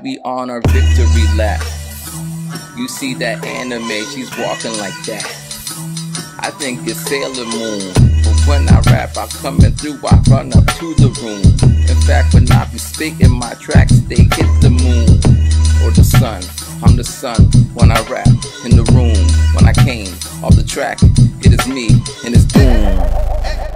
that we on our victory lap. You see that anime, she's walking like that. I think it's Sailor Moon, but when I rap, I coming through, I run up to the room. In fact, when I be spitting my tracks, they hit the moon or the sun. I'm the sun when I rap in the room. When I came off the track, it is me and it's boom.